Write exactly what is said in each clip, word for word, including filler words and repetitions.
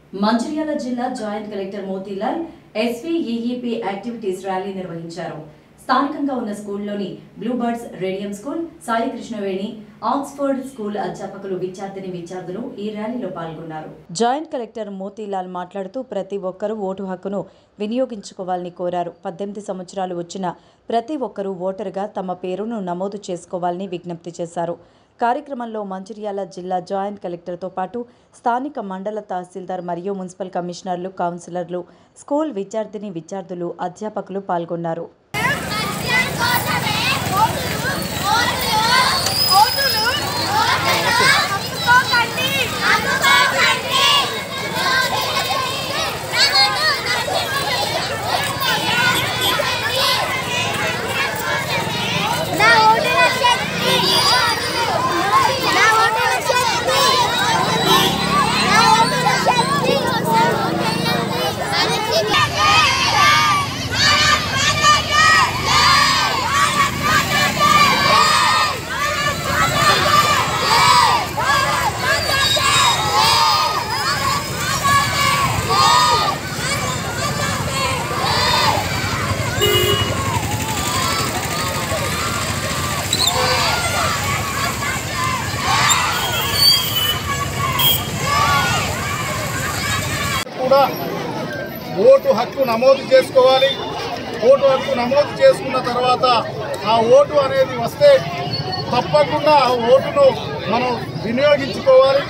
మంచిర్యాల జిల్లా joint collector Motilal SVEEP activities rally నిర్వహించారు. స్థానికంగా ఉన్న స్కూల్లోని bluebirds radium school, Sai Krishnaveni Oxford school అధ్యాపకులు, విద్యార్థిని విద్యార్థులు ఈ ర్యాలీలో పాల్గొన్నారు. జాయింట్ కలెక్టర్ మోతీలాల్ మాట్లాడుతూ ప్రతి ఒక్కరూ ఓటు హక్కును వినియోగించుకోవాలని కోరారు. పద్దెనిమిది సంవత్సరాలు వచ్చిన ప్రతి ఒక్కరూ ఓటరుగా తమ పేరును నమోదు చేసుకోవాలని విజ్ఞప్తి చేశారు. కార్యక్రమంలో మంచిర్యాల జిల్లా జాయింట్ కలెక్టర్తో పాటు స్థానిక మండల తహసీల్దార్ మరియు మున్సిపల్ కమిషనర్లు, కౌన్సిలర్లు, స్కూల్ విద్యార్థిని విద్యార్థులు, అధ్యాపకులు పాల్గొన్నారు. కూడా ఓటు హక్కు నమోదు చేసుకోవాలి. ఓటు హక్కు నమోదు చేసుకున్న తర్వాత ఆ ఓటు అనేది వస్తే తప్పకుండా ఆ ఓటును మనం వినియోగించుకోవాలి.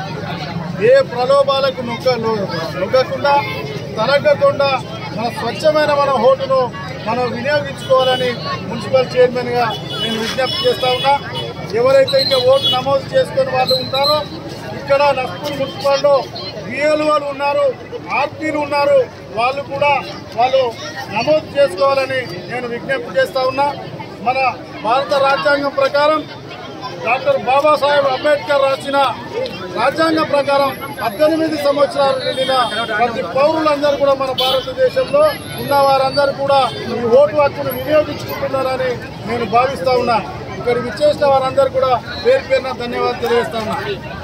ఏ ప్రలోభాలకు నొక్క నొక్కకుండా తరగకుండా మన స్వచ్ఛమైన మన ఓటును మనం వినియోగించుకోవాలని మున్సిపల్ చైర్మన్గా నేను విజ్ఞప్తి చేస్తా ఉన్నా. ఎవరైతే ఇంకా ఓటు నమోదు చేసుకుని వాళ్ళు ఉంటారో, ఇక్కడ నస్పూర్ మున్సిపాలిటీలో బిఎల్ వాళ్ళు ఉన్నారు, ఆర్పీలు ఉన్నారు, వాళ్ళు కూడా వాళ్ళు నమోదు చేసుకోవాలని నేను విజ్ఞప్తి చేస్తా ఉన్నా. మన భారత రాజ్యాంగం ప్రకారం డాక్టర్ బాబాసాహెబ్ అంబేద్కర్ రాసిన రాజ్యాంగం ప్రకారం పద్దెనిమిది సంవత్సరాలు నిండిన ప్రతి పౌరులందరూ కూడా మన భారతదేశంలో ఉన్న వారందరూ కూడా ఈ ఓటు హక్కును వినియోగించుకుంటున్నారని నేను భావిస్తా ఉన్నా. ఇక్కడికి విచ్చేసిన వారందరూ కూడా పేరు పేరున ధన్యవాదాలు తెలియజేస్తా ఉన్నా.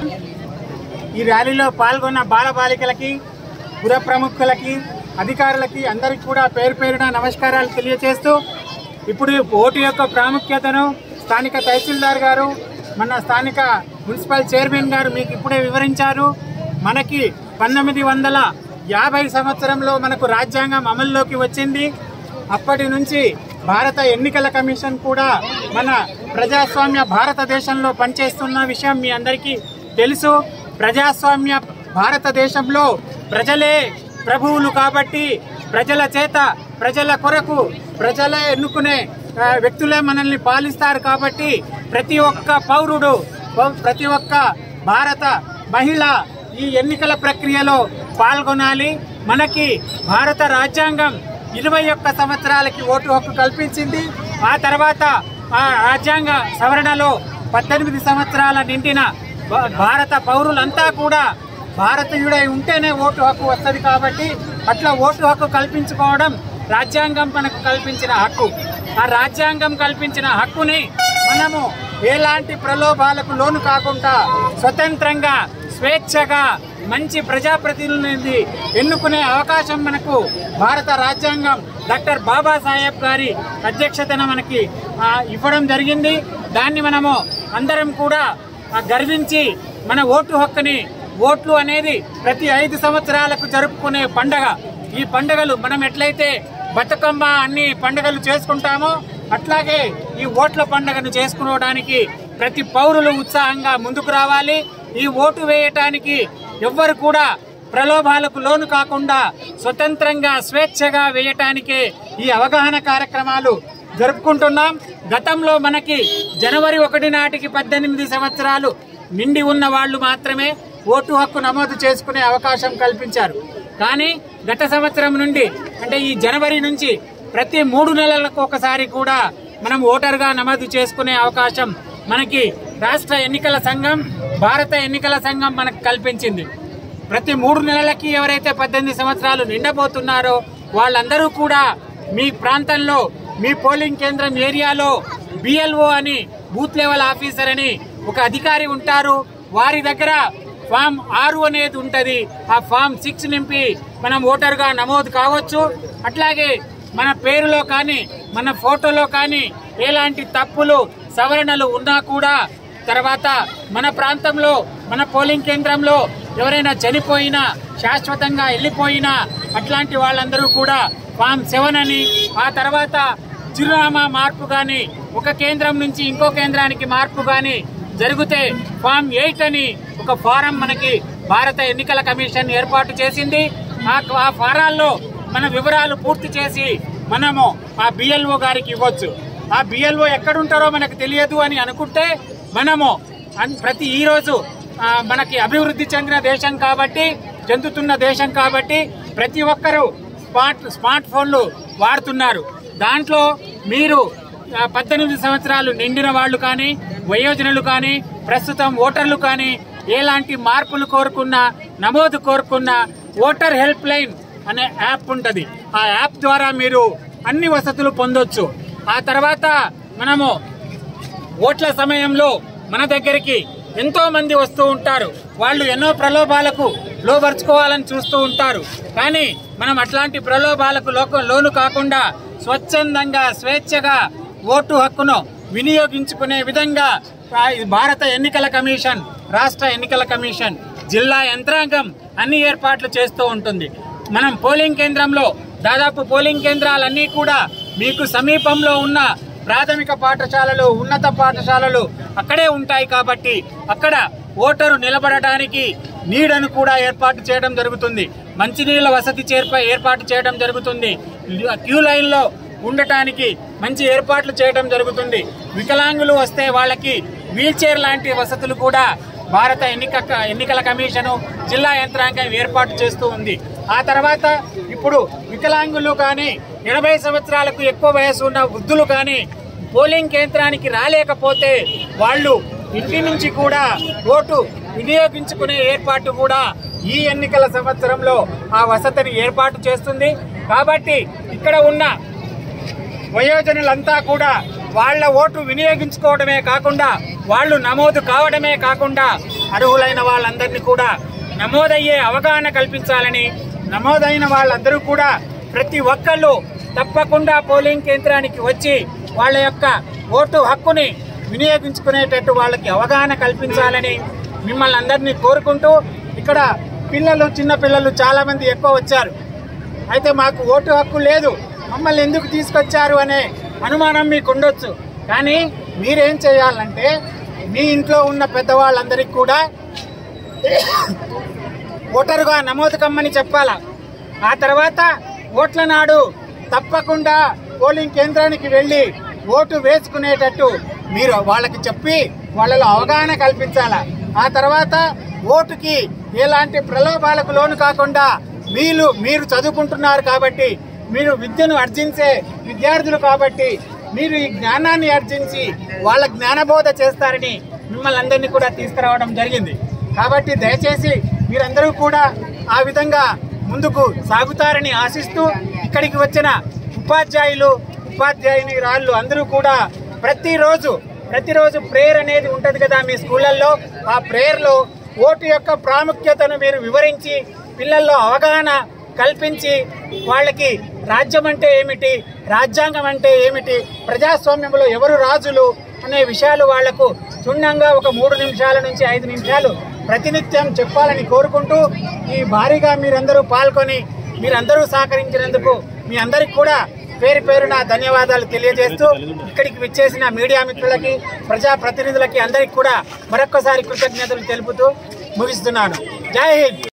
ఈ ర్యాలీలో పాల్గొన్న బాలబాలికలకి, పుర ప్రముఖులకి, అధికారులకి అందరికీ కూడా పేరు పేరున నమస్కారాలు తెలియజేస్తూ, ఇప్పుడు ఓటు యొక్క ప్రాముఖ్యతను స్థానిక తహసీల్దార్ గారు, మన స్థానిక మున్సిపల్ చైర్మన్ గారు మీకు ఇప్పుడే వివరించారు. మనకి పంతొమ్మిది వందల యాభై సంవత్సరంలో మనకు రాజ్యాంగం అమల్లోకి వచ్చింది. అప్పటి నుంచి భారత ఎన్నికల కమిషన్ కూడా మన ప్రజాస్వామ్య భారతదేశంలో పనిచేస్తున్న విషయం మీ అందరికీ తెలుసు. ప్రజాస్వామ్య భారతదేశంలో ప్రజలే ప్రభువులు కాబట్టి ప్రజల చేత, ప్రజల కొరకు, ప్రజలే ఎన్నుకునే వ్యక్తులే మనల్ని పాలిస్తారు కాబట్టి ప్రతి ఒక్క పౌరుడు, ప్రతి ఒక్క భారత మహిళ ఈ ఎన్నికల ప్రక్రియలో పాల్గొనాలి. మనకి భారత రాజ్యాంగం ఇరవై ఒక్క సంవత్సరాలకి ఓటు హక్కు కల్పించింది. ఆ తర్వాత ఆ రాజ్యాంగ సవరణలో పద్దెనిమిది సంవత్సరాల నిండిన భారత పౌరులంతా కూడా భారతీయుడై ఉంటేనే ఓటు హక్కు వస్తుంది కాబట్టి అట్లా ఓటు హక్కు కల్పించుకోవడం రాజ్యాంగం మనకు కల్పించిన హక్కు. ఆ రాజ్యాంగం కల్పించిన హక్కుని మనము ఎలాంటి ప్రలోభాలకు లోను కాకుండా స్వతంత్రంగా, స్వేచ్ఛగా మంచి ప్రజాప్రతినిధులని ఎన్నుకునే అవకాశం మనకు భారత రాజ్యాంగం డాక్టర్ బాబాసాహెబ్ గారి అధ్యక్షతన మనకి ఇవ్వడం జరిగింది. దాన్ని మనము అందరం కూడా గర్వించి మన ఓటు హక్కుని, ఓట్లు అనేది ప్రతి ఐదు సంవత్సరాలకు జరుపుకునే పండగ. ఈ పండుగలు మనం ఎట్లయితే బతుకమ్మ అన్ని పండుగలు చేసుకుంటామో అట్లాగే ఈ ఓట్ల పండుగను చేసుకోవడానికి ప్రతి పౌరులు ఉత్సాహంగా ముందుకు రావాలి. ఈ ఓటు వేయటానికి ఎవ్వరు కూడా ప్రలోభాలకు లోను కాకుండా స్వతంత్రంగా, స్వేచ్ఛగా వేయటానికే ఈ అవగాహన కార్యక్రమాలు జరుపుకుంటున్నాం. గతంలో మనకి జనవరి ఒకటి నాటికి పద్దెనిమిది సంవత్సరాలు నిండి ఉన్న వాళ్ళు మాత్రమే ఓటు హక్కు నమోదు చేసుకునే అవకాశం కల్పించారు. కానీ గత సంవత్సరం నుండి, అంటే ఈ జనవరి నుంచి ప్రతి మూడు నెలలకు ఒకసారి కూడా మనం ఓటర్గా నమోదు చేసుకునే అవకాశం మనకి రాష్ట్ర ఎన్నికల సంఘం, భారత ఎన్నికల సంఘం మనకు కల్పించింది. ప్రతి మూడు నెలలకి ఎవరైతే పద్దెనిమిది సంవత్సరాలు నిండబోతున్నారో వాళ్ళందరూ కూడా మీ ప్రాంతంలో, మీ పోలింగ్ కేంద్రం ఏరియాలో బిఎల్ఓ అని, బూత్ లెవెల్ ఆఫీసర్ అని ఒక అధికారి ఉంటారు. వారి దగ్గర ఫామ్ ఆరు అనేది ఉంటుంది. ఆ ఫామ్ సిక్స్ నింపి మనం ఓటర్గా నమోదు కావచ్చు. అట్లాగే మన పేరులో కానీ మన ఫోటోలో కానీ ఎలాంటి తప్పులు సవరణలు ఉన్నా కూడా, తర్వాత మన ప్రాంతంలో మన పోలింగ్ కేంద్రంలో ఎవరైనా చనిపోయినా, శాశ్వతంగా వెళ్ళిపోయినా అట్లాంటి వాళ్ళందరూ కూడా ఫామ్ సెవెన్ అని, ఆ తర్వాత చిరునామా మార్పు కానీ ఒక కేంద్రం నుంచి ఇంకో కేంద్రానికి మార్పు కానీ జరిగితే ఫామ్ ఎయిట్ అని ఒక ఫారం మనకి భారత ఎన్నికల కమిషన్ ఏర్పాటు చేసింది. ఆ ఫారాల్లో మన వివరాలు పూర్తి చేసి మనము ఆ బిఎల్ఓ గారికి ఇవ్వచ్చు. ఆ బిఎల్ఓ ఎక్కడుంటారో మనకు తెలియదు అని అనుకుంటే మనము ప్రతి ఈరోజు మనకి అభివృద్ధి చెందిన దేశం కాబట్టి, చెందుతున్న దేశం కాబట్టి ప్రతి ఒక్కరూ స్మార్ట్ స్మార్ట్ ఫోన్లు వాడుతున్నారు. దాంట్లో మీరు పద్దెనిమిది సంవత్సరాలు నిండిన వాళ్ళు కానీ, వయోజనులు కానీ, ప్రస్తుతం ఓటర్లు కానీ ఎలాంటి మార్పులు కోరుకున్నా, నమోదు కోరుకున్నా ఓటర్ హెల్ప్ లైన్ అనే యాప్ ఉంటుంది. ఆ యాప్ ద్వారా మీరు అన్ని వసతులు పొందొచ్చు. ఆ తర్వాత మనము ఓట్ల సమయంలో మన దగ్గరికి ఎంతో మంది వస్తూ ఉంటారు. వాళ్ళు ఎన్నో ప్రలోభాలకు లోబర్చుకోవాలని చూస్తూ ఉంటారు. కానీ మనం అట్లాంటి ప్రలోభాలకు లోక లోను కాకుండా స్వచ్ఛందంగా, స్వేచ్ఛగా ఓటు హక్కును వినియోగించుకునే విధంగా భారత ఎన్నికల కమిషన్, రాష్ట్ర ఎన్నికల కమిషన్, జిల్లా యంత్రాంగం అన్ని ఏర్పాట్లు చేస్తూ ఉంటుంది. మనం పోలింగ్ కేంద్రంలో దాదాపు పోలింగ్ కేంద్రాలన్నీ కూడా మీకు సమీపంలో ఉన్న ప్రాథమిక పాఠశాలలు, ఉన్నత పాఠశాలలు అక్కడే ఉంటాయి కాబట్టి అక్కడ ఓటరు నిలబడడానికి నీడను కూడా ఏర్పాటు చేయడం జరుగుతుంది. మంచినీళ్ళ వసతి చేర్ప ఏర్పాటు చేయడం జరుగుతుంది. క్యూ లైన్లో ఉండటానికి మంచి ఏర్పాట్లు చేయడం జరుగుతుంది. వికలాంగులు వస్తే వాళ్ళకి వీల్ చైర్ లాంటి వసతులు కూడా భారత ఎన్నిక ఎన్నికల కమిషను, జిల్లా యంత్రాంగం ఏర్పాటు చేస్తూ ఉంది. ఆ తర్వాత ఇప్పుడు వికలాంగులు కానీ, ఎనభై సంవత్సరాలకు ఎక్కువ వయసు ఉన్న వృద్ధులు కానీ పోలింగ్ కేంద్రానికి రాలేకపోతే వాళ్ళు ఇంటి నుంచి కూడా ఓటు వినియోగించుకునే ఏర్పాటు కూడా ఈ ఎన్నికల సంవత్సరంలో ఆ వసతిని ఏర్పాటు చేస్తుంది. కాబట్టి ఇక్కడ ఉన్న వయోజనులంతా కూడా వాళ్ళ ఓటు వినియోగించుకోవడమే కాకుండా, వాళ్ళు నమోదు కావడమే కాకుండా అర్హులైన వాళ్ళందరినీ కూడా నమోదయ్యే అవగాహన కల్పించాలని, నమోదైన వాళ్ళందరూ కూడా ప్రతి ఒక్కళ్ళు తప్పకుండా పోలింగ్ కేంద్రానికి వచ్చి వాళ్ళ యొక్క ఓటు హక్కుని వినియోగించుకునేటట్టు వాళ్ళకి అవగాహన కల్పించాలని మిమ్మల్ని అందరినీ కోరుకుంటూ, ఇక్కడ పిల్లలు, చిన్న పిల్లలు చాలా మంది ఎక్కువ వచ్చారు. అయితే మాకు ఓటు హక్కు లేదు, మమ్మల్ని ఎందుకు తీసుకొచ్చారు అనే అనుమానం మీకు ఉండొచ్చు. కానీ మీరేం చేయాలంటే మీ ఇంట్లో ఉన్న పెద్దవాళ్ళందరికీ కూడా ఓటరుగా నమోదు కమ్మని చెప్పాలా. ఆ తర్వాత ఓట్ల నాడు తప్పకుండా పోలింగ్ కేంద్రానికి వెళ్ళి ఓటు వేసుకునేటట్టు మీరు వాళ్ళకి చెప్పి వాళ్ళలో అవగాహన కల్పించాలా. ఆ తర్వాత ఓటుకి ఎలాంటి ప్రలోభాలకు లోను కాకుండా మీరు మీరు చదువుకుంటున్నారు కాబట్టి, మీరు విద్యను ఆర్జించే విద్యార్థులు కాబట్టి మీరు ఈ జ్ఞానాన్ని ఆర్జించి వాళ్ళ జ్ఞానబోధ చేస్తారని మిమ్మల్ని అందరినీ కూడా తీసుకురావడం జరిగింది. కాబట్టి దయచేసి మీరందరూ కూడా ఆ విధంగా ముందుకు సాగుతారని ఆశిస్తూ, ఇక్కడికి వచ్చిన ఉపాధ్యాయులు, ఉపాధ్యాయుని రాళ్ళు అందరూ కూడా ప్రతిరోజు ప్రతిరోజు ప్రేయర్ అనేది ఉంటుంది కదా మీ స్కూళ్ళల్లో. ఆ ప్రేయర్లో ఓటు యొక్క ప్రాముఖ్యతను మీరు వివరించి పిల్లల్లో అవగాహన కల్పించి వాళ్ళకి రాజ్యం అంటే ఏమిటి, రాజ్యాంగం అంటే ఏమిటి, ప్రజాస్వామ్యంలో ఎవరు రాజులు అనే విషయాలు వాళ్లకు క్షుణ్ణంగా ఒక మూడు నిమిషాల నుంచి ఐదు నిమిషాలు ప్రతినిత్యం చెప్పాలని కోరుకుంటూ, ఈ భారీగా మీరందరూ పాల్గొని మీరందరూ సహకరించినందుకు మీ అందరికి కూడా పేరు పేరున ధన్యవాదాలు తెలియజేస్తూ, ఇక్కడికి విచ్చేసిన మీడియా మిత్రులకి, ప్రజా ప్రతినిధులకి అందరికి కూడా మరొక్కసారి కృతజ్ఞతలు తెలుపుతూ ముగిస్తున్నాను. జై హింద్.